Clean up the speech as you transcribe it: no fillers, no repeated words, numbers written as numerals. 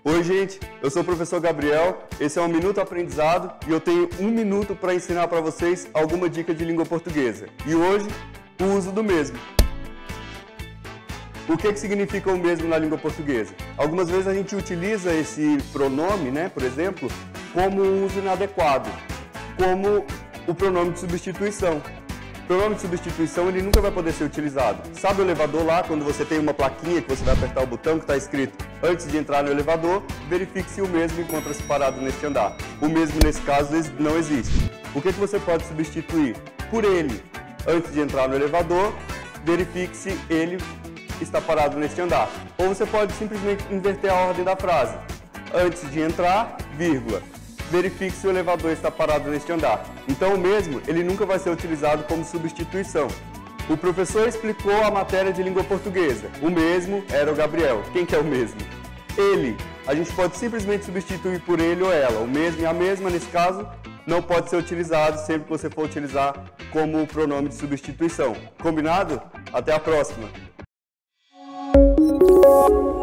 Oi, gente, eu sou o professor Gabriel, esse é o Minuto Aprendizado e eu tenho 1 minuto para ensinar para vocês alguma dica de língua portuguesa. E hoje, o uso do mesmo. O que significa o mesmo na língua portuguesa? Algumas vezes a gente utiliza esse pronome, por exemplo, como um uso inadequado, como o pronome de substituição. O pronome de substituição ele nunca vai poder ser utilizado. Sabe o elevador lá, quando você tem uma plaquinha que você vai apertar o botão que está escrito antes de entrar no elevador, verifique se o mesmo encontra-se parado neste andar. O mesmo nesse caso não existe. O que você pode substituir? Por ele. Antes de entrar no elevador, verifique se ele está parado neste andar. Ou você pode simplesmente inverter a ordem da frase. Antes de entrar, vírgula. Verifique se o elevador está parado neste andar. Então o mesmo, ele nunca vai ser utilizado como substituição. O professor explicou a matéria de língua portuguesa. O mesmo era o Gabriel. Quem que é o mesmo? Ele. A gente pode simplesmente substituir por ele ou ela. O mesmo e a mesma, nesse caso, não pode ser utilizado sempre que você for utilizar como pronome de substituição. Combinado? Até a próxima!